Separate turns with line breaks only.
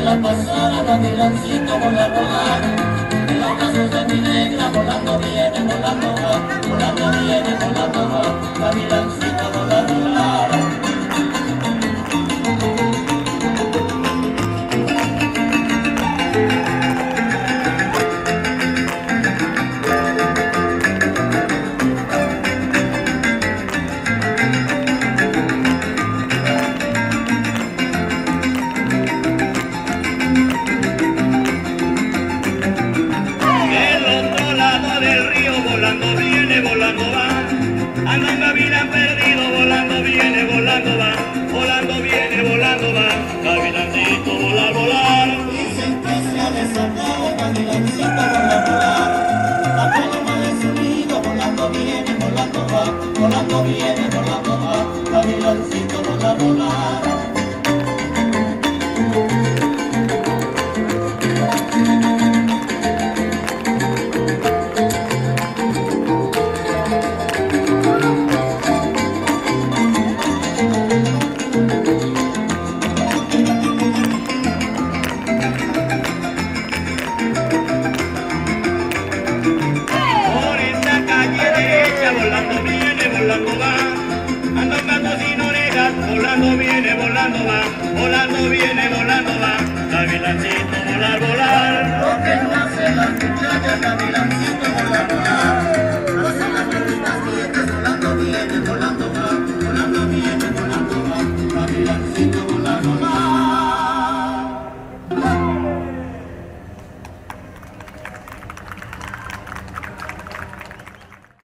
la pasada, gavilancito volar, volar. En los brazos de mi negra, volando viene, volando va, volando viene, volando va, gavilancito volar, volar.
Anda un gavilán perdido, volando viene, volando va, volando viene, volando va, gavilancito volar, volar.
Dicen que se ha desatado, gavilancito volar, volar. La paloma de su nido, volando viene, volando va, volando viene, volando va, gavilancito volar, volar.
Volando va, anda un gato sin orejas, volando viene, volando va, volando viene, volando va, gavilancito volar, volar.
Lo que no hace la muchacha, gavilancito